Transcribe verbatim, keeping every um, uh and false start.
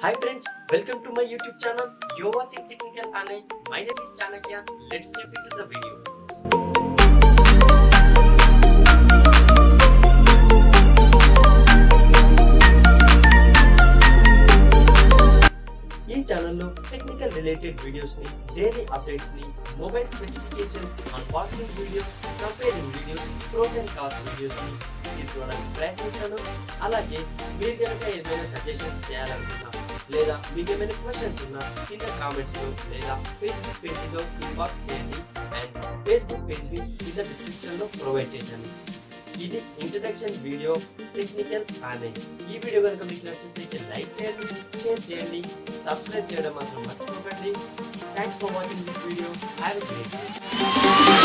Hi friends, welcome to my YouTube channel. You're watching Technical Online. My name is Chanakya. Let's jump into the video. ఈ ఛానల్లో technical related videos ని, daily updates ని, mobile specifications, unboxing videos, comparing videos, pros and cons videos ని తీసుకోవడానికి ప్రయత్నిస్తాను. అలాగే మీరు కనుక ఏదైనా సజెషన్స్ చేయాలనుకున్నా లేదా మీకు ఏమైనా క్వశ్చన్స్ ఉన్నా కింద కామెంట్స్ లో లేదా ఫేస్బుక్ పేజ్ లో ఇన్బాక్స్ చేయండి. అండ్ ఫేస్బుక్ పేజ్ ని కింద డిస్క్రిప్షన్ లో ప్రొవైడ్ చేశాను. ఇది ఇంట్రడక్షన్ వీడియో టెక్నికల్ ఆన్లైన్. ఈ వీడియో కనుక మీకు నచ్చినట్లయితే లైక్ చేయండి, షేర్ చేయండి, సబ్స్క్రైబ్ చేయడం మాత్రం మర్చిపోకండి. Thanks for watching this video. Have a great day.